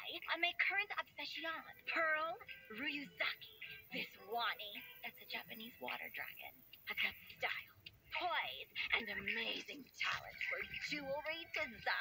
on my current obsession, Pearl Ryuzaki. This Wani, that's a Japanese water dragon, has got style, poise, and amazing talent for jewelry design.